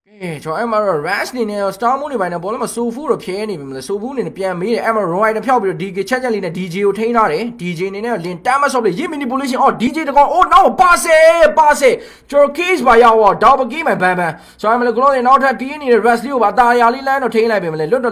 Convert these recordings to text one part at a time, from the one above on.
ကျွန်တော်အဲ့မှာတော့ Rash အနေနဲ့ Star Moon တွေပိုင်းနဲ့ဘောလုံးမှာ Sofu တော့ဖြဲနေပြီမလား Sofu အနေနဲ့ပြန်မေးတယ်အဲ့မှာ Roy နဲ့ဖျောက်ပြီးတော့ DK ချက်လေးနဲ့ DJ ကိုထိန်းထားတယ် DJ အနေနဲ့လင် Time Stop လေး manipulation အော် DJ တကောင် နောက်ပါစေကျွန်တော် case ပါရောက်တော့ double game ဘန်ဆိုအဲ့မှာကလောနေနောက်ထပ်တီးနေတဲ့ Rash လေးကိုပါတာယာလေးလမ်းတော့ထိန်းလိုက်ပြီမလဲလွတ်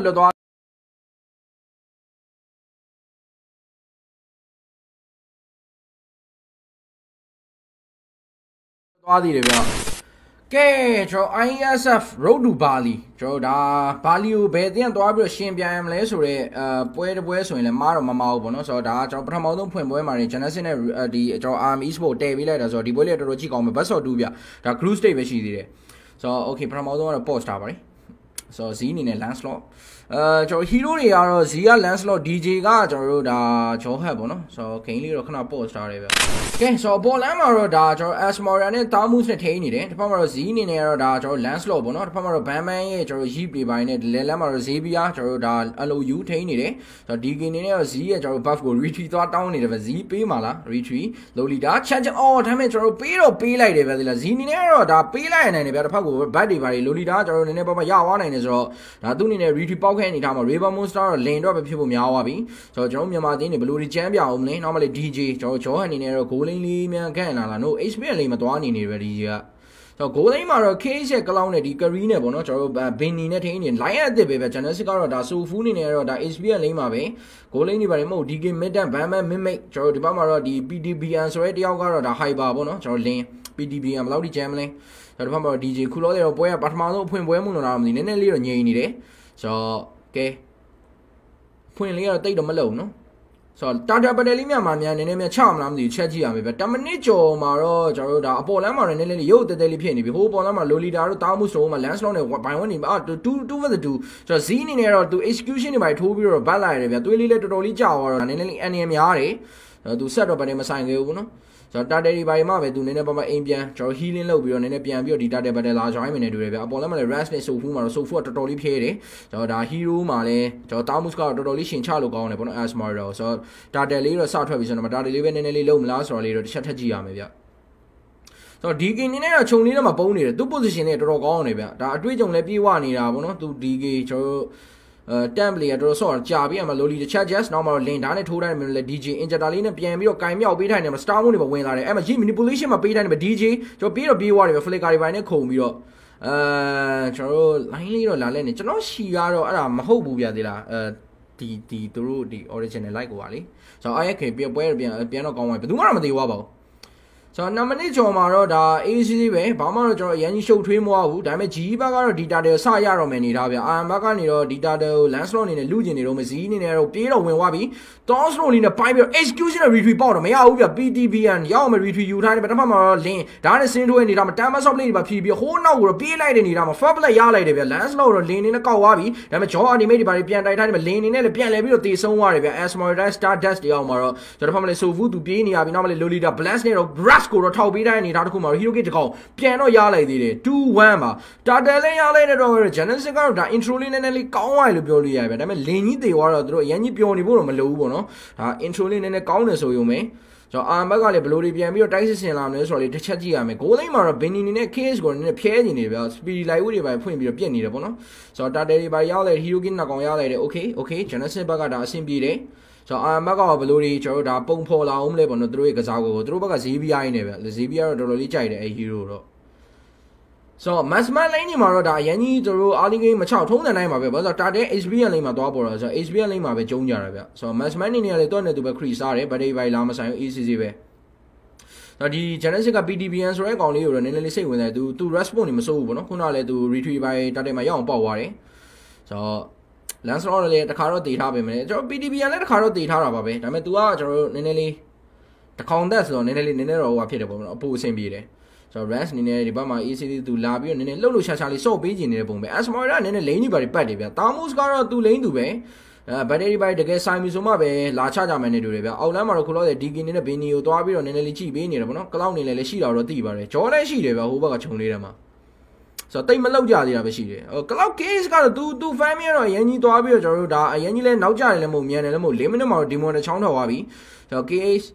သွားသေးတယ်ဗျကဲကျွန်တော် ISF Road to Bali ကျွန်တော်ဒါ Bali ကိုဘယ်တင်သွားပြီးတော့ရှင်ပြန်ရမလဲဆိုတော့ပွဲတစ်ပွဲဆိုရင်လည်းမားတော့မမအောင်ပေါ့နော်ဆိုတော့ဒါကျွန်တော်ပထမဆုံးဖွင့်ပွဲမှာနေ Genesis နဲ့ဒီကျွန်တော် Esport တည်ပေးလိုက်တာဆိုတော့ဒီပွဲလေးတော်တော်ကြည့်ကောင်းမယ် Bus of 2ဗျဒါ Cruise State ပဲရှိသေးတယ်ဆိုတော့ Okay ပထမဆုံးကတော့ Post ထားပါလေဆိုတော့ Z အနေနဲ့ Landslot ကျွန်တော် Hero တွေကတော့ Z က Landslot DJ ကကျွန်တော်တို့ဒါ Joe Hat ပေါ့နော်ဆိုတော့ game လေးတော့ခဏ Post ထားတယ်ဗျကဲဆိုတော့ပေါ်လမ်းမှာတော့ဒါကျွန်တော် Asmora နဲ့ Tamus နဲ့ထိန်းနေတယ်တစ်ဖက်မှာတော့ Z အနေနဲ့ကတော့ဒါကျွန်တော် Landslot ပေါ့နော်တစ်ဖက်မှာတော့ Ban ရဲ့ကျွန်တော် Jeep တွေပိုင်းနဲ့လဲလမ်းမှာတော့ Xavier ကျွန်တော်တို့ဒါ LOU ထိန်းနေတယ်ဆိုတော့ဒီ game အနေနဲ့တော့ Z ရဲ့ကျွန်တော် buff ကို retreat သွားတောင်းနေတယ်ဗျ Z ပေးမှာလား retreat Lolita ချက်အော်ဒါမဲ့ကျွန်တော်ပေးလိုက်တယ်ဗျဒီလား Z အနေနဲ့ကတော့ဒါပေးလိုက်ရနိုင်တယ်ဗျတစ်ဖက်ကို bat တွေပိုင်း Lolita ကျွန်တော်နည်းနည်းပါးပါးရသွားနိုင်တယ်ဆိုတော့ဒါသူ့အနေနဲ့ retreat ပေါက်ခဲအနေထားမှာ River Monster တော့ lane တော့ပဲဖြစ်ဖို့များသွားပြီဆိုတော့ကျွန်တော်မြန်မာတင်းတွေဘယ်လိုဒီချမ်းပြအောင်မလဲနောက်မှလေ DJ ကျွန်တော် Joe အနေနဲ့တော့ goal lane လေးမြန်ခန့်လာလား no experience လေးမသွားနေပဲ DJ ကဆိုတော့ goal lane မှာတော့ case ရဲ့ clown နဲ့ဒီ curry နဲ့ပေါ့နော်ကျွန်တော်တို့ Benny နဲ့ထိန်းနေ line အသစ်ပဲဗျ Genesis ကတော့ဒါ Sofu အနေနဲ့တော့ဒါ experience လေးမှာပဲ goal lane တွေပါတယ်မဟုတ် DK mid and ban mimic ကျွန်တော်ဒီဘက်မှာတော့ဒီ PDBN ဆိုတဲ့တယောက်ကတော့ဒါ hyper ပေါ့နော်ကျွန်တော် lane PDBN ဘယ်လောက်ဒီ jam လဲကျွန်တော်ဒီဘက်မှာတော့ DJ ခုလောတဲ့တော့ပွဲကပထမဆုံးအဖွင့်ပွဲမှုလို့တော့မသိနည်းနည်းလေးတော့ငြိမ်နေတယ်ဆိုတော့ကဲဖွင့်လေးကတော့တိတ်တော့မလုံနော်ဆိုတော့တာတာပတယ်လေးများမှာများနည်းနည်းများချမလားမသိဘူးချက်ကြည့်ရမယ်ဗျ10မိနစ်ကျော်မှာတော့ကျွန်တော်တို့ဒါအပေါ်လမ်းမှာလည်းနည်းနည်းလေးရုပ်တဲတဲလေးဖြစ်နေပြီဟိုပေါ်လမ်းမှာ Lolita တို့တားမှုဆိုမှာ Landslot နဲ့ဘိုင်ဝန်းနေ2 with the 2ဆိုတော့ Z အနေနဲ့တော့ သူ execution တွေပိုင်းထိုးပြီးတော့ဘတ်လိုက်ရတယ်ဗျသွေးလေးလည်းတော်တော်လေးကြာသွားတော့နည်းနည်းလေးအန်ရများတယ်သူဆက်တော့ပါတယ်မဆိုင်သေးဘူးနော်ဆိုတော့တာတဲဒီဘိုင်မှာပဲသူနည်းနည်းပါးပါးအိမ်ပြန်ကျွန်တော် healing လုပ်ပြီးတော့နည်းနည်းပြန်ပြီးတော့ဒီတာတဲပတ်တယ်လာ join မယ်နေတူတယ်ဗျအပေါ်လမ်းမှာလည်း Rash နဲ့ Sofu မှာတော့ Sofu ကတော်တော်လေးဖြဲတယ်ကျွန်တော်ဒါ hero မှာလည်းကျွန်တော် Tamus ကတော့တော်တော်လေးရှင်ချလို့ကောင်းတယ်ပေါ့နော် Asmar တော့ဆိုတော့တာတဲလေးတော့စထွက်ပြီးဆိုတော့တာတဲလေးပဲနည်းနည်းလေးလုံးမလားဆိုတော့လေးတော့တစ်ချက်ထက်ကြည့်ရမယ်ဗျဆိုတော့ဒီကင်းနေနဲ့တော့ခြုံလေးတော့မပုံးနေတယ်သူ position နဲ့တော်တော်ကောင်းနေဗျဒါအတွေ့အကြုံလည်းပြေးဝနေတာပေါ့နော်သူဒီကကျွန်တော်temp လေးကတော်တော်ဆော့ကြာပြီးအမှ Loli တစ်ချက် just နောက်မှာတော့ link ဓာတ်နဲ့ထိုးတိုင်းမှာလည်း DJ injector လေးနဲ့ပြန်ပြီးတော့ကင်မြောက်ပေးထိုင်နေမှာ Star Moon တွေပဲဝင်လာတယ်အဲ့မှာ manipulation မှာပေးထိုင်နေမှာ DJ ကျွန်တော်ပြေးသွားတယ်ပဲ flicker တွေပိုင်းနဲ့ခုံပြီးတော့ကျွန်တော်တို့ line လေးတော့လာလဲနေကျွန်တော်ရှီကတော့အဲ့ဒါမဟုတ်ဘူးဗျသေးလားဒီသူတို့ဒီ original like ကိုပါလေဆိုတော့ IK ပွဲပြန်တော့ကောင်းပါဘယ်သူမှတော့မသိဘူးပါဘူးဆိုတော့10မိနစ်ကျော်မှာတော့ဒါ ACC ပဲဘာမှတော့ကျွန်တော်အရင်ကြီးရှုပ်ထွေးမသွားဘူးဒါပေမဲ့ G ဘက်ကတော့ data တွေကိုစရတော့မယ်နေထားဗျ AM ဘက်ကနေတော့ data တွေကို Landslot အနေနဲ့လူကျင်နေတော့မစည်းအနေနဲ့တော့ပြေးတော့ဝင်သွားပြီ Toslot အနေနဲ့ပိုင်းပြီးတော့ execution နဲ့ retreat ပေါက်တော့မရဘူးဗျ PTBN ရောက်မယ် retreat ယူထားတယ်ပထမမှာတော့ link ဒါနဲ့ဆင်းထိုးနေတာမှာ Time Stop လေးတွေပါဖြီးပြီးဟိုးနောက်ကိုတော့ပြေးလိုက်တဲ့နေတာမှာ first play ရလိုက်တယ်ဗျ Landslot တော့ link နေနဲ့ကောက်သွားပြီဒါပေမဲ့ Jaw animate တွေပါပြန်တိုက်ထားတယ် link နေနဲ့လည်းပြန်လဲပြီးတော့တေဆုံးသွားတယ်ဗျ Asmora Star Dash တွေအောင်မှာတော့ကျွန်တော်ဖတ်မလဲ Sofu သူပြေးနေရပြီနောက်မှလည်း Lolita Blast နဲ့တော့ Brush ကိုတော့ထောက်ပေးတိုင်းနေတာတခုမှာ Hero Kit တကောင်ပြန်တော့ရလိုက်သေးတယ် 2-1 ပါတာတယ်လေးရလိုက်တဲ့တော့ Genesis ကတော့ဒါ intro လေးနည်းနည်းလေးကောင်းသွားလို့ပြောလို့ရပြီဒါပေမဲ့လင်ကြီးတေသွားတော့သူတို့အရင်ကြီးပျော်နေဖို့တော့မလိုဘူးပေါ့နော်ဒါ intro လေးနည်းနည်းကောင်းတယ်ဆိုရုံပဲဆိုတော့အာမက်ကလည်းဘယ်လိုတွေပြန်ပြီးတော့တိုက်စစ်ဆင်လာမလဲဆိုတော့လေတစ်ချက်ကြည့်ရမယ် goal line မှာတော့ Benny နေနဲ့ case ကိုနည်းနည်းဖြဲနေတယ်ဗျ speedy light တွေပဲဖွင့်ပြီးတော့ပြက်နေတယ်ပေါ့နော်ဆိုတော့တာတယ်တွေပါရောက်လိုက် Hero Kit နှစ်ကောင်ရလိုက်တယ် okay Genesis ဘက်ကဒါအဆင်ပြေတယ်ဆိုတော့အာမက်ကဘယ်လိုတွေကျွန်တော်တို့ဒါပုံဖော်လာအောင်မလဲပေါ့နော်သူတို့ရဲ့ကစားကိုသူတို့ဘက်က Xavier နေပဲ Xavier တော့တော်တော်လေးကြိုက်တယ်အဲ hero တော့ဆိုတော့ Maxman lane ညီမှာတော့ဒါအရင်ကြီးတို့ early game မချောက်ထုံးတဲ့တိုင်းမှာပဲဘာလို့ဆိုတော့တာတဲ့ experience lane မှာသွားပေါ်တော့ဆိုတော့ experience lane မှာပဲကျုံးကြတာဗျဆိုတော့ Maxman နေနေလည်းတော့နေသူပဲ crease စားတယ် battery ပိုင်းလာမဆိုင်ဘူး ECC ပဲဆိုတော့ဒီ Genesis က PDBN ဆိုတဲ့ကောင်လေးကိုတော့နည်းနည်းလေးစိတ်ဝင်တယ်သူ response နေမစိုးဘူးပေါ့နော်ခုနကလည်းသူ retrieve ပိုင်းတာတဲ့မှာရောက်အောင်ပေါက်သွားတယ်ဆိုတော့Landslot လည်းတခါတော့တည်ထားပဲမယ်ကျွန်တော် PDBN လည်းတခါတော့တည်ထားတာပါပဲဒါပေမဲ့ तू ကကျွန်တော်တို့နည်းနည်းလေးတခေါင်သက်ဆိုတော့နည်းနည်းတော့ဟိုဟာဖြစ်တယ်ပေါ့နော်အပူအဆင်ပြေတယ်ဆိုတော့ Rash အနေနဲ့ဒီဘက်မှာ ECD သူလာပြီးတော့နည်းနည်းလှုပ်ရှားလေးစော့ပေးခြင်းနေတဲ့ပုံပဲ Asmora ကနည်းနည်း lane ကြီးပါပတ်တယ်ဗျ Tamus ကတော့ သူ lane သူပဲbattery ပိုင်းတကယ်ဆိုင်ပြီဆိုမှပဲလာချကြမယ်နေတူတယ်ဗျအောက်လမ်းမှာတော့ခုလောတဲ့ DK နဲ့ Benny ကိုသွားပြီးတော့နည်းနည်းလေးကြည့်ပေးနေတယ်ပေါ့နော် cloud နေလည်းရှိတာတော့သိပါတယ် Jaw လည်းရှိတယ်ဗျဟိုဘက်ကခြုံလေးတယ်မှာဆိုတော့တိတ်မလောက်ကြသေးတာပဲရှိတယ်။ cloud case ကတော့သူ fan မြေတော့အရင်ကြီးသွားပြီးတော့ကျွန်တော်တို့ဒါအရင်ကြီးလဲနောက်ကြတယ်လည်းမဟုတ်မြန်တယ်လည်းမဟုတ်4မိနစ်မှာတော့ demon တစ်ချောင်းထောက်သွားပြီ။ဆိုတော့ case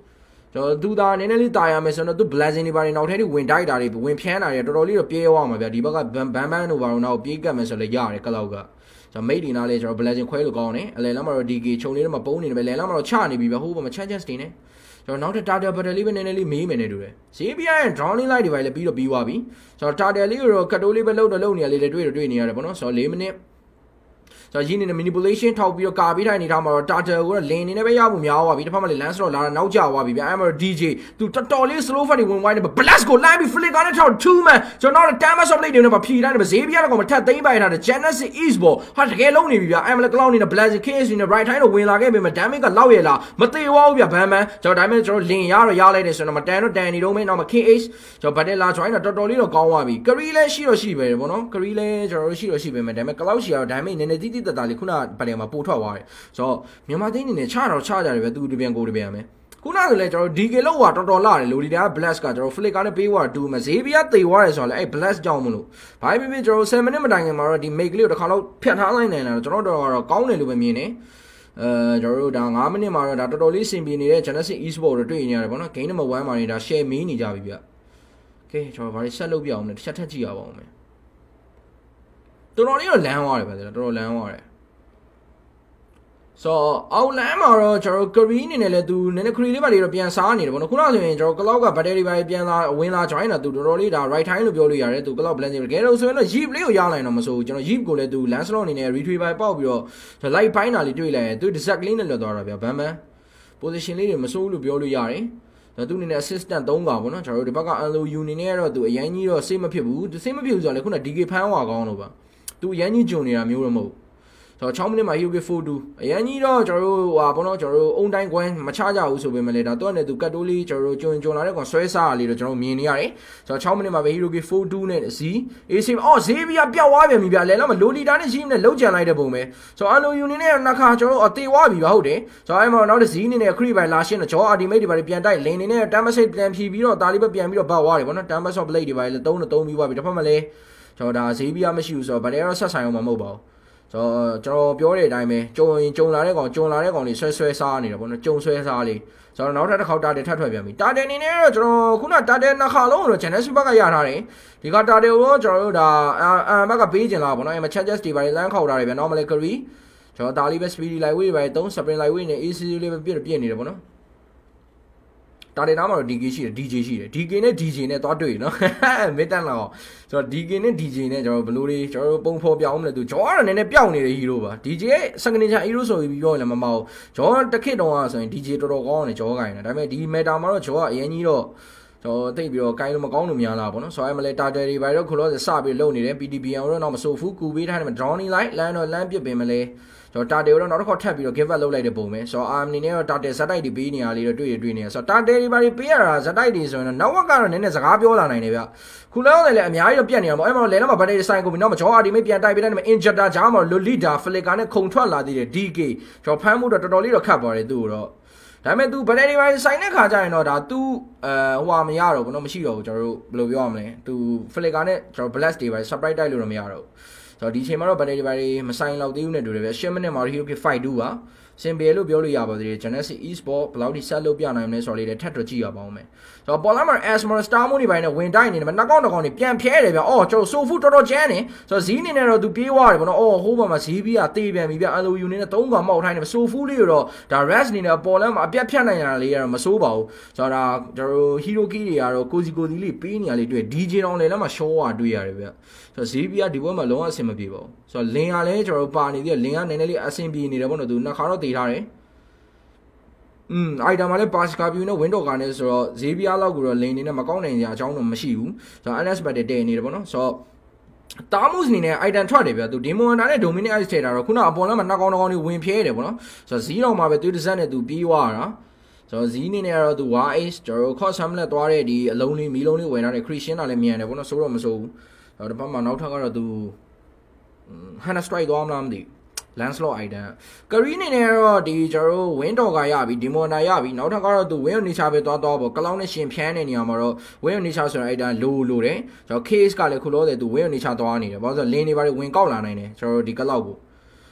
就都打那里打呀，没说那都 blessing 的吧？你脑袋里win带打的，win偏打的，多少里头别忘嘛，别里边个板都玩，那别个没说来压的，个老个。就每年那里就 blessing 快乐高呢，来那么地基，从里头嘛包呢，来那么差呢，比别好嘛，chance 的呢。就脑袋打掉不得里边那里没呢，对不对？这边找你来的话，来比了比哇比，就打掉里头，看到里边漏呢，来对呢，不能说里面呢。就今年的 manipulation 套比较加比台你他妈打着我连年那边也不苗啊，比他妈的蓝色拿脑家哇，比别 I'm a DJ 都这道理 slow 发的问歪的不 blast 个来比 flip 干的跳 two man 就拿着 damage up 来的那把皮单的把这边那个嘛他对白他的 Genesis Esport 他这个老你比别 I'm a clown 的 blast case 的 right hand 的 win 那个比嘛 damage 个老爷啦嘛对哇比别man 就 damage 就连压了压来的时候嘛单的单你都没那么 KS 就把这拉出来那这道理都高哇比 Curry 嘞西了西呗不喏 Curry 嘞就西了西呗嘛 damage 个老西啊 damage 那滴的打的可能把这嘛补出来，所以မြန်မာတိုင်းနေချတော့ချကြတယ်ပဲသူတပြန်ကိုတပြန်ပဲခုနကလည်းကျွန်တော်ဒီကေလောက်ကတော်တော်လာတယ်လူဒီတာ blast ကကျွန်တော် flick ကနေပေးသွားတူမဈေးပြသေသွားတယ်ဆိုတော့လည်းအဲ့ blast ကြောင့်မလို့ဘာဖြစ်ဖြစ်ကျွန်တော်7 minute မတိုင်ခင်မှာတော့ဒီ make လေးကိုတစ်ခါတော့ဖြတ်ထားလိုက်နိုင်တယ်ကျွန်တော်တော့ကောင်းတယ်လို့ပဲမြင်တယ်ကျွန်တော်တို့ဒါ9 minute မှာတော့ဒါတော်တော်လေးစင်ပြေနေတဲ့ Genesis Esport တော့တွေ့နေရတယ်ပေါ့နော် game number 1မှာနေတာ share မင်းနေကြပြီဗျကဲကျွန်တော်ဘာလို့ဆက်လုပ်ပြအောင်လဲတစ်ချက်ထက်ကြည့်ရပါဦးမယ်တော်တော်လေးတော့လမ်းသွားတယ်ဗျတော်တော်လမ်းသွားတယ်so our lamb or green in a do nene creative European sani one kuna so kaloga battery by piana win la china to rolly da right hand of your to glob blending get also a jeep leo yalan no so jeep go do lancelot in a retrieve by pop your so light finally do it do exactly in the door bamba position lady maso bio yari the doing assistant don't go no the baga allo unionero do a yanni or same people the same views on the kuna dig power gone over do yanni junior muramo so 6 minute မှာ Hero 4-2အရန်ကြီးတော့ကျွန်တော်တို့ဟာဘောနော်ကျွန်တော်တို့အုံတိုင်းကွင်းမချကြဘူးဆိုပေမဲ့လည်းဒါတော့နဲ့သူကတ်တိုးလေးကျွန်တော်တို့ကျွန်းလာတဲ့ကောင်ဆွဲစားလေးတော့ကျွန်တော်မြင်နေရတယ်ဆိုတော့6 minute မှာပဲ Hero 4-2နဲ့ဇီ AC အော်ဇေးဘီကပြောက်သွားပြန်ပြီဗျာလဲတော့မလိုလီတာနဲ့ဇီနဲ့လုံးကြံလိုက်တဲ့ပုံပဲဆိုတော့အလိုယူနေနဲ့နှစ်ခါကျွန်တော်တို့အသေးသွားပြီဗျာဟုတ်တယ်ဆိုတော့အဲ့မှာနောက်တစ်ဇီနဲ့ခရီပိုင်လာရှင်းတော့ဂျော်အာဒီမိတ်တွေပါပြန်တိုက်လင်းနေနဲ့တမ်မဆိတ်ပြန်ဖြီးပြီးတော့ဒါလေးပဲပြန်ပြီးတော့ဘတ်သွားတယ်ဗောနော်တမ်မဆော့ပလိတ်တွေပါလေ3ပြီးသွားပြီတစ်ဖက်မှာလဲကျွန်တော်ဒါဇေးဘီကမရှိဘူးဆိုတော့ဗတယ်တော့ဆက်ဆိုင်အောင်မဟုတ်ပါဘူးကျွန်တော်ပြောတဲ့အတိုင်းပဲကြုံလာတဲ့ကောင်တွေဆွဲစားနေတယ်ပေါ့နော်ကြုံဆွဲစားလေးဆိုတော့နောက်ထပ်တစ်ခေါက်တာတယ်ထပ်ထွက်ပြန်ပြီတာတယ်နေနဲ့တော့ကျွန်တော်ခုနတာတယ်နှစ်ခါလုံးတော့ Genesis ဘက်ကရထားတယ်ဒီကတာတယ်ကိုကျွန်တော်တို့ဒါဘက်ကပေးကျင်လာပေါ့နော်အဲ့မှာ changes တွေပါလမ်းခောက်ထားတယ်ဗျ normal curry ကျွန်တော်ဒါလေးပဲ speedy lightweight ပဲ3 sprint lightweight နဲ့ AC လေးပဲပြည့်နေတယ်ပေါ့နော်တာတယ်နားမှာတော့ DK ရှိတယ် DJ ရှိတယ် DK နဲ့ DJ နဲ့သွားတွေ့နော်မေတ္တန်လာအောင်ဆိုတော့ DK နဲ့ DJ နဲ့ကျွန်တော်ဘယ်လိုလေးကျွန်တော်ပုံဖော်ပြအောင်မလဲသူဂျောကတော့နည်းနည်းပျောက်နေတဲ့ hero ပါ DJ ရဲ့ signature hero ဆိုပြီးပြောရင်လည်းမမအောင်ဂျောတစ်ခေတ်တုန်းကဆိုရင် DJ တော်တော်ကောင်းတယ်ဂျောကိုင်းတယ်ဒါပေမဲ့ဒီ meta မှာတော့ဂျောကအရင်ကြီးတော့ကျွန်တော်သိပြီးတော့ကိုင်းလို့မကောင်းလို့များလားပေါ့နော်ဆိုတော့အဲ့မလဲတာတယ်တွေဘာလို့ခလို့စပြီးလုံနေတယ် PTBN တော့တော့မဆိုဘူးကူပေးထားတယ်မှာ drowning light လမ်းတော့လမ်းပစ်ပင်မလဲကျွန်တော်တာတယ်တော့နောက်တစ်ခေါက်ထပ်ပြီးတော့ give up လုပ်လိုက်တဲ့ပုံပဲဆိုတော့ arm အနေနဲ့တော့တာတယ်ဇက်တိုက်တွေပေးနေရလေးတော့တွေ့နေရဆိုတော့တာတယ်တွေဘာတွေပေးရတာဇက်တိုက်တွေဆိုရင်တော့နောက်ဝက်ကတော့နည်းနည်းစကားပြောလာနိုင်တယ်ဗျခုလောလည်းအများကြီးတော့ပြတ်နေရမှာအဲ့မှာလဲတော့ဗတ်တယ်ဆိုင်ကိုပြီးတော့ကျွန်တော်ဒီမိပြန်တိုက်ပေးတဲ့မှာ injector ဂျားမှာ lolita flicker နဲ့ခုံထွက်လာသေးတယ် DK ကျွန်တော်ဖမ်းမှုတော့တော်တော်လေးတော့ခတ်ပါတယ်သူ့တော့ဒါပေမဲ့ तू ဗတ်တယ်တွေဘာဆိုင်တဲ့ခါကျရင်တော့ဒါ तू ဟိုဟာမရတော့ဘူးเนาะမရှိတော့ဘူးကျွန်တော်တို့ဘယ်လိုပြောရမလဲ तू flicker နဲ့ကျွန်တော် blast တွေဘာ surprise တိုက်လို့တော့မရတော့ဘူးဆိုတော့ဒီချိန်မှာတော့ဗတ်တယ်တွေဘာမဆိုင်လောက်သေးဘူးနဲ့တူတယ်ဗျ10 minute မှာ Hero 5 2ပါစင်ပြေလို့ပြောလို့ရပါသေးတယ် Genesis Esport ဘယ်လောက်ထိဆက်လုပ်ပြနိုင်မလဲဆိုတော့လေးထပ်တော့ကြည့်ရပါဦးမယ်ဆိုတော့ပေါ်လာမှာ Esmor Star မိုးတွေပိုင်းနဲ့ဝင်တိုက်နေတယ်မနောက်ကောင်းတွေပြန်ဖျဲတယ်ဗျအော်ကျွန်တော်ဆိုဖူတော်တော်ကျန်းနေဆိုတော့ဇီးနေနဲ့တော့သူပြေးသွားတယ်ဗောနော်အော်ဟိုးဘက်မှာဇီးပြီးကတေးပြန်ပြီဗျအလိုယူနေနဲ့3ကောင်မောက်ထိုင်းနေဆိုဖူလေးတော့ဒါ rest နေနဲ့ပေါ်လာမှာအပြတ်ဖြတ်နိုင်ရတာလေးကတော့မစိုးပါဘူးဆိုတော့ဒါကျွန်တော် Hero Key တွေကတော့ကိုစီလေးပေးနေရလေးတွေ့ DJ တောင်လည်းမှာ show อ่ะတွေ့ရတယ်ဗျဆိုတော့ဇီးပြီးကဒီဘက်မှာလုံးဝအဆင်မပြေပါဘူးဆိုတော့လင်ကလည်းကျွန်တော်ပါနေသေးတယ်လင်ကနည်းနည်းလေးအဆင်ပြေနေတယ်ဗောနော်သူနှစ်ခါတော့တေးထားတယ်အိုက်တာမှာလည်းပါစကာပြူနဲ့ဝင်းတော့ကနေဆိုတော့ဈေးပြားလောက်ကိုတော့လိန်နေနဲ့မကောင်းနိုင်ကြအကြောင်းတော့မရှိဘူးဆိုတော့ LS ဘတ်တဲနေတယ်ပေါ့နော်ဆိုတော့တာမုစ်အနေနဲ့ item ထွက်တယ်ဗျသူဒီမွန်တာနဲ့ dominate ice ထည့်တာတော့ခုနအပေါ်လမ်းမှာနောက်ကောင်းတွေဝင်ဖြဲတယ်ပေါ့နော်ဆိုတော့ဈေးတော့မှာပဲသူတစ်စက်နဲ့သူပြီးသွားတာဆိုတော့ဈေးအနေနဲ့ကတော့သူ YH ကျွန်တော် cost sum နဲ့သွားတဲ့ဒီအလုံးလေးမီလုံးလေးဝင်ထားတဲ့ Christian ကလည်းမြန်တယ်ပေါ့နော်ဆိုတော့မဆိုးဘူးဆိုတော့ဒီဘက်မှာနောက်ထပ်ကတော့သူ Hannah strike သွားမလားမသိLancelot item Curry နေနဲ့တော့ဒီကျွန်တော်တို့ win တော်ကရပြီ demoner ရပြီနောက်ထပ်ကတော့သူ win နေချပဲသွားပေါ့ကလောင်းနဲ့ရှင်ဖြန်းတဲ့နေရာမှာတော့ win နေချဆိုတဲ့ item လိုတယ်ကျွန်တော် case ကလည်းခုလို့တယ်သူ win နေချသွားနေတယ်ဘာလို့ဆိုလင်းနေပါလေဝင်ကောက်လာနိုင်တယ်ကျွန်တော်တို့ဒီကလောက်ကို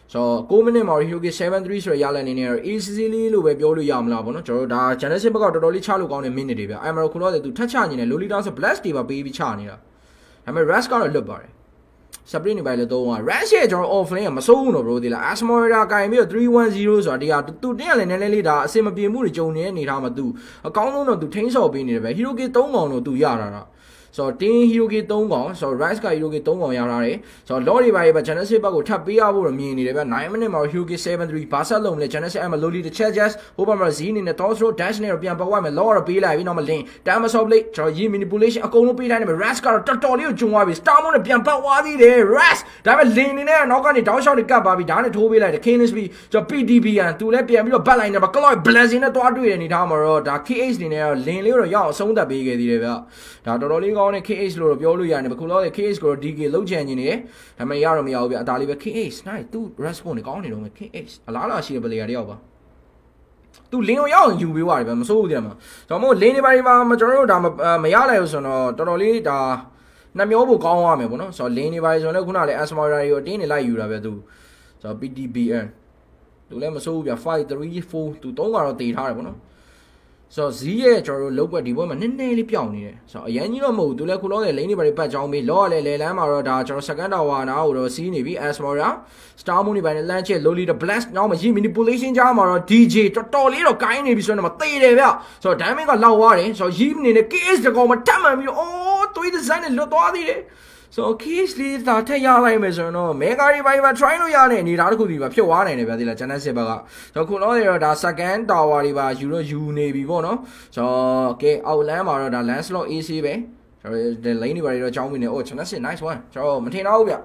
so 9 minute မှာ Hero K 73ဆိုရရလာနေနေ easily လို့ပဲပြောလို့ရမလားပေါ့နော်ကျွန်တော်တို့ဒါ Genesis ဘက်ကတော်တော်လေးချလို့ကောင်းတဲ့ minute တွေဗျအဲ့မှာခုတော့သူထက်ချနေတယ် Lolita ဆို blast တွေပါပေးပြီးချနေတာဒါပေမဲ့ Rush ကတော့လွတ်ပါတယ် Split နေပါလေတော့ Rush ရဲ့ကျွန်တော် offlane ကမစိုးဘူးတော့ bro ဒီလား Asmora ကင်ပြီးတော့310ဆိုတာဒီဟာသူတင်ရလဲနည်းနည်းလေးဒါအစင်မပြေမှုတွေကြုံနေတဲ့အနေထားမှာသူအကောင်းဆုံးတော့သူထိန်းဆော်ပေးနေတယ်ဗျ Hero K 3កောင်တော့သူရတာတော့so tin Hero K 3កောင် so Rice က Hero K 3កောင်ရထားတယ် so Lord တွေပါရဲ့ Genesis ဘက်ကိုထပ်ပေးရဖို့တော့မြင်နေတယ်ဗျ9 minute မှာ Hero K 73ဘာဆက်လုံးလဲ Genesis အမ Loli တစ်ချက် just ဟိုဘက်မှာ Z အနေနဲ့ Toss Throw Dash နဲ့ပြန်ပတ်သွားမယ် Lord တော့ပေးလိုက်ပြီးတော့မ link Damage of Blade ကျွန်တော်ရေး manipulation အကုန်လုံးပေးလိုက်နေမယ် Rice ကတော့တော်တော်လေးကိုဂျုံသွားပြီ Star Moon နဲ့ပြန်ပတ်သွားသေးတယ် Rice ဒါပေမဲ့ link နေနဲ့နောက်ကနေ down shot တွေကပ်ပါပြီဒါနဲ့ထိုးပေးလိုက်တယ် Kings ပြီးကျွန်တော် PDB ကသူလည်းပြန်ပြီးတော့ဘတ်လိုက်နေပါ Cloud Blessing နဲ့တွားတွေ့ရနေထားမှာတော့ဒါ KH နေနဲ့ link လေးတော့ရအောင်အဆုံးသတ်ပေးခဲ့သေးတယ်ဗျဒါတော်တော်လေးကောင်းတဲ့ KH လို့တော့ပြောလို့ရတယ်ဘခုလောတဲ့ KH ကို DK လုံးချန်နေတယ်ဒါပေမဲ့ရတော့မရဘူးဗျအသာလေးပဲ KH nice သူ response နေကောင်းနေတော့မယ် KH အလားလာရှိတဲ့ player တယောက်ပါသူလင်းကိုရအောင်ယူပေးသွားတယ်ဗျမစိုးဘူးတဲ့မှာကျွန်တော်မို့လင်းနေပါဒီမှာကျွန်တော်တို့ဒါမရလိုက်ဘူးဆိုတော့တော်တော်လေးဒါနှမျောဖို့ကောင်းသွားမယ်ပေါ့နော်ဆိုတော့လင်းနေပါဆိုတော့ခုနလည်း Asmara တွေကိုအတင်းနေလိုက်ယူတာပဲသူဆိုတော့ PTBN သူလည်းမစိုးဘူးဗျ534သူ3ကတော့တည်ထားတယ်ပေါ့နော်ဆိုတော့ Z ရဲ့ကျွန်တော်တို့လောက်ွက်ဒီဘက်မှာနည်းနည်းလေးပြောင်းနေတယ်ဆိုတော့အရင်ကြီးတော့မဟုတ်ဘူးသူလည်းခုလောတဲ့လိန်နေပါတွေပတ်ချောင်းပြီးလောကလည်းလေလမ်းမှာတော့ဒါကျွန်တော် second tower နားကိုတော့စီးနေပြီ Asmora Star Moon တွေပိုင်းနဲ့လမ်းချက် Loli the Blast နောက်မှာရေး manipulation ကြားမှာတော့ DJ တော်တော်လေးတော့ကိုင်းနေပြီဆိုတော့မသေးတယ်ဗျဆိုတော့ damage ကလောက်သွားတယ်ဆိုတော့ရေးနေနဲ့ KS တကောင်မှတတ်မှန်ပြီးတော့အော်သွေး design နဲ့လွတ်သွားသေးတယ်so KS လေးသာထက်ရလိုက်မယ်ဆိုရင်တော့ Mega Revival try လို့ရတဲ့အနေထားတစ်ခုဒီပါဖြစ်သွားနိုင်တယ်ဗျဒီလား Genesis ဘက်ကဆိုတော့ခုလောရောဒါ second tower တွေပါယူနေပြီပေါ့နော်ဆိုတော့ okay outland မှာတော့ဒါ landslot AC ပဲကျွန်တော်ဒီ lane တွေပါတော့ကြောင်းမိနေ oh Genesis nice one ကျွန်တော်မထင်တော့ဘူးဗျ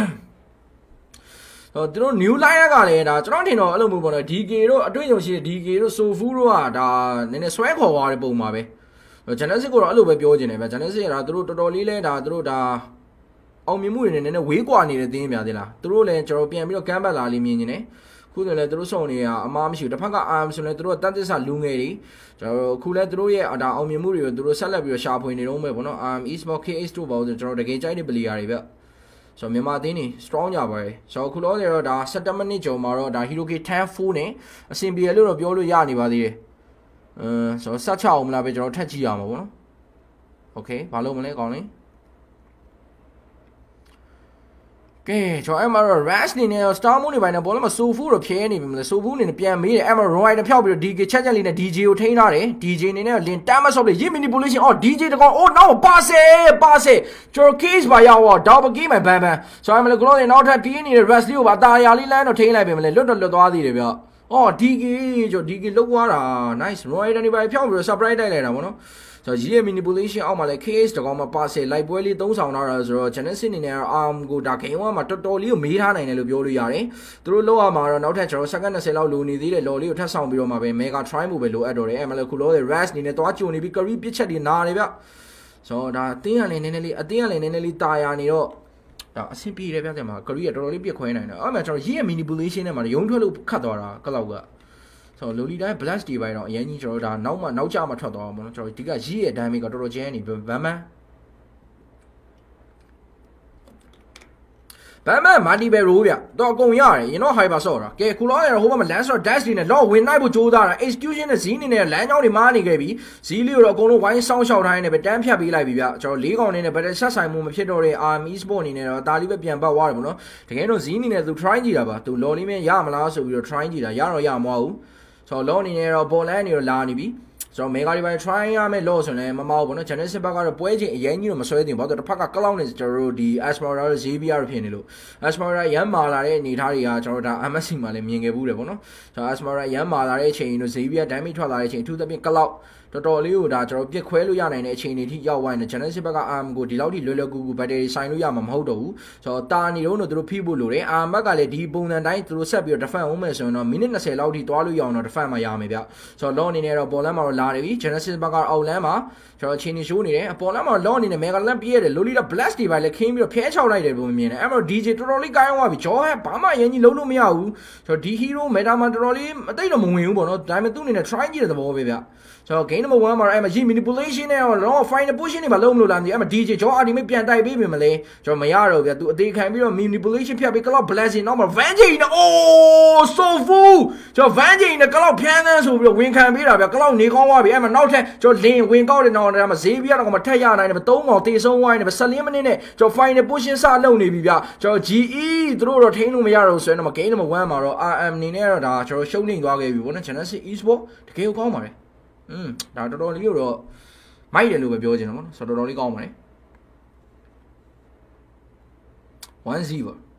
ဆိုတော့သူတို့ new line ကလည်းဒါကျွန်တော်ထင်တော့အဲ့လိုမျိုးပေါ့နော် DK တို့အတွေ့အကြုံရှိတဲ့ DK တို့ Sofu တို့ကဒါနည်းနည်းဆွဲခေါ်သွားတဲ့ပုံပါပဲ Genesis ကိုတော့အဲ့လိုပဲပြောချင်တယ်ဗျ Genesis ကဒါသူတို့တော်တော်လေးလဲဒါသူတို့ဒါအောင်မြင်မှုတွေနဲ့နည်းနည်းဝေးကွာနေတဲ့တင်းများသေးလားသူတို့လည်းကျွန်တော်ပြန်ပြီးတော့ကမ်းပတ်လာလေးမြင်နေတယ်ခုဆိုလည်းသူတို့စုံနေရအမားမရှိဘူးတစ်ဖက်ကအာမ်ဆိုလည်းသူတို့တတ်သစ္စာလူငယ်တွေကျွန်တော်ခုလည်းသူတို့ရဲ့ဒါအောင်မြင်မှုတွေကိုသူတို့ဆက်လက်ပြီးတော့ရှာဖွေနေတော့မယ်ပေါ့နော် Esport KH တို့ပါဆိုကျွန်တော်တကယ်ကြိုက်တဲ့ player တွေဗျဆိုတော့မြန်မာအသင်းတွေ strong ကြပါတယ်ဆိုတော့ခုလောတော့ဒါ17မိနစ်ကျော်မှာတော့ဒါ Hero K 10-4နဲ့အဆင်ပြေလို့တော့ပြောလို့ရနေပါသေးတယ်ဆိုတော့ဆက်ချအောင်မလားပဲကျွန်တော်ထက်ကြည့်ရမှာပေါ့နော် Okay ဘာလို့မလဲကောင်းလဲကဲကျွန်တော်အဲ့မှာတော့ Rush နေနဲ့ Star Moon တွေပိုင်းနဲ့ဘောလုံးမှာ Sofu တော့ဖြဲနေပြီမလား Sofu နေနဲ့ပြန်မေးတယ်အဲ့မှာ Roy နဲ့ဖျောက်ပြီးတော့ DK ချက်လေးနဲ့ DJ ကိုထိန်းထားတယ် DJ နေနဲ့ Lin Damage of လေးရေး manipulation အော် DJ တကောင်အော်နောက်ပါစေကျွန်တော် case ပါရောက်တော့ double game ဘန်ဆိုရင်မလဲကလောနေနောက်ထပ်တီးနေတဲ့ Rush လေးကိုပါတာယာလေးလမ်းတော့ထိန်းလိုက်ပြီမလဲလွတ်သွားသေးတယ်ဗျအော် DK ကျွန်တော် DK လောက်သွားတာ nice Roy တွေပိုင်းဖျောက်ပြီးတော့ surprise တိုက်လိုက်တာဗောနော်ဆိုတော့ရေး manipulation အောက်မှာလည်း KS တကောင်မှပါစေလိုက်ပွဲလေး3ဆောင်ထားတာဆိုတော့ Genesis အနေနဲ့ arm ကိုဒါ Game1 မှာတော်တော်လေးကိုမေးထားနိုင်တယ်လို့ပြောလို့ရတယ်သူတို့လောက်ရမှာတော့နောက်ထပ်ကျွန်တော် second 20လောက်လိုနေသေးတယ်လော်လေးကိုထပ်ဆောင်ပြီးတော့မှပဲ mega try မှုပဲလိုအပ်တော့တယ်အဲ့မှာလည်းခုလောတဲ့ Rush အနေနဲ့သွားကြုံနေပြီး curry ပစ်ချက်တွေနားနေဗျဆိုတော့ဒါအတင်းကလည်းနည်းနည်းလေးတာယာနေတော့ဒါအဆင်ပြေတယ်ဗျတဲ့မှာ curry ကတော်တော်လေးပြစ်ခွဲနိုင်တယ်အဲ့မှာကျွန်တော်ရေး manipulation နဲ့မှာရုံထွက်လို့ခတ်သွားတာကလောက်ကဆိုတော့ Loli တိုင်း blast တွေပိုင်းတော့အရင်ကြီးကျွန်တော်ဒါနောက်ကျမှထွက်သွားအောင်ပေါ့နော်ကျွန်တော်ဒီကရေးရဲ့ damage ကတော်တော်ကျန်းနေဗန်မာတီပဲရိုးဗျတော့အကုန်ရတယ်ရင်တော့ hyper ဆော့တာကဲခုလောရဟိုဘက်မှာ landslot dash တွေနဲ့တော့ win နိုင်ဖို့ကြိုးစားတာ execution နဲ့ Z နေနဲ့လမ်းကြောင်းတွေမားနေခဲ့ပြီ Z လေးကိုတော့အကုန်လုံးဝိုင်းဆောင်းရှောက်ထားနေပဲတန်းဖြတ်ပေးလိုက်ပြီဗျကျွန်တော်၄កောင်နေနဲ့ battle ဆက်ဆိုင်မှုမဖြစ်တော့တဲ့ army sport အနေနဲ့တော့တာလီပဲပြန်ပတ်သွားတယ်ပေါ့နော်တကယ်တော့ Z နေနဲ့သူ try ကြည့်တာပါသူလော်လေးမင်းရမလားဆိုပြီးတော့ try ကြည့်တာရတော့ရမဟုတ်ဘူးဆိုတော့လောအနေနဲ့တော့ပေါ်လန်နေတော့လာနေပြီဆိုတော့ mega တွေပိုင်း try ရမယ်လို့ဆိုရင်မမောက်ဘူးเนาะ Genesis ဘက်ကတော့ပွဲချင်းအရင်ကြီးတော့မဆွဲသင့်ဘူးဘာလို့တစ်ဖက်ကကလောက်နေကျွန်တော်တို့ဒီ Asmora နဲ့ Xavier ဖြစ်နေလို့ Asmora ရမ်းမာလာတဲ့အနေထားတွေကကျွန်တော်တို့ဒါ MSC မှာလည်းမြင်ခဲ့ဘူးတယ်ပေါ့နော်ဆိုတော့ Asmora ရမ်းမာလာတဲ့အချိန်တို့ Xavier damage ထွက်လာတဲ့အချိန်အထူးသဖြင့်ကလောက်တော်တော်လေးကိုဒါကျွန်တော်ပြစ်ခွဲလို့ရနိုင်တဲ့အချိန်တွေထိရောက်သွားနေ Genesis ဘက်က arm ကိုဒီလောက်ထိလွယ်ကူ battery ဆိုင်လို့ရမှာမဟုတ်တော့ဘူးဆိုတော့တာနေတော့သူတို့ဖိဖို့လိုတယ် arm ဘက်ကလည်းဒီပုံစံတိုင်းသူတို့ဆက်ပြီးတော့ defend အောင်မယ်ဆိုရင်တော့မိနစ်20လောက်ထိသွားလို့ရအောင်တော့ defend မှာရမယ်ဗျဆိုတော့ law အနေနဲ့တော့ပေါ်လမ်းမှာတော့လာတယ်ပြီ Genesis ဘက်ကအောက်လမ်းမှာကျွန်တော်ချင်းနေရှိုးနေတယ်အပေါ်လမ်းမှာ law အနေနဲ့ mega land ပြည့်ရတယ် Loli က blast တွေပါလေခင်းပြီးတော့ဖျဲချောက်လိုက်တယ်ပုံမြင်တယ်အဲ့မှာ DJ တော်တော်လေးကိုင်းသွားပြီကြောဟဲ့ဘာမှအရင်ကြီးလုံးလို့မရဘူးဆိုတော့ဒီ hero meta မှာတော်တော်လေးအသိတော့မဝင်ဘူးပေါ့နော်ဒါပေမဲ့သူ့အနေနဲ့ try ကြည့်တဲ့သဘောပဲဗျ So game number 1 မှာအဲ့မှာ manipulation နဲ့တော့ final position တွေပါလုံးမလို့လာမသိအဲ့မှာ DJ ကျွန်တော် ultimate ပြန်တိုက်ပေးပြီမလဲကျွန်တော်မရတော့ဗျာသူအသေးခံပြီးတော့ manipulation ဖြတ်ပြီး cloud blessing နောက်မှာ vanjane နဲ့ oh so full ကျွန်တော် vanjane နဲ့ cloud ဖြန်းသန်းဆိုပြီးတော့ဝင်ခံပေးတာဗျာ cloud နေကောင်းသွားပြီအဲ့မှာနောက်ထပ်ကျွန်တော်လင်းဝင်ကောက်တဲ့နောက်ထဲမှာဈေးပြတော့ကမှထက်ရနိုင်တယ်3កောင်တေဆုံးဝိုင်းတယ်14မိနစ်နဲ့ကျွန်တော် final position စလုပ်နေပြီဗျာကျွန်တော် GE သူတို့တော့ထိန်းလို့မရတော့ဆိုရင်တော့ game number 1မှာတော့ RM နေနဲ့တော့ဒါကျွန်တော်ရှုံးနေသွားခဲ့ပြီဗောနော် Genesis Esport တကယ်ကောင်းပါတယ်ဒါတော်တော်လေးတော့မိုက်တယ်လို့ပဲပြောချင်တယ်ဗောနော်ဆိုတော့တော်တော်လေးကောင်းပါတယ်1-0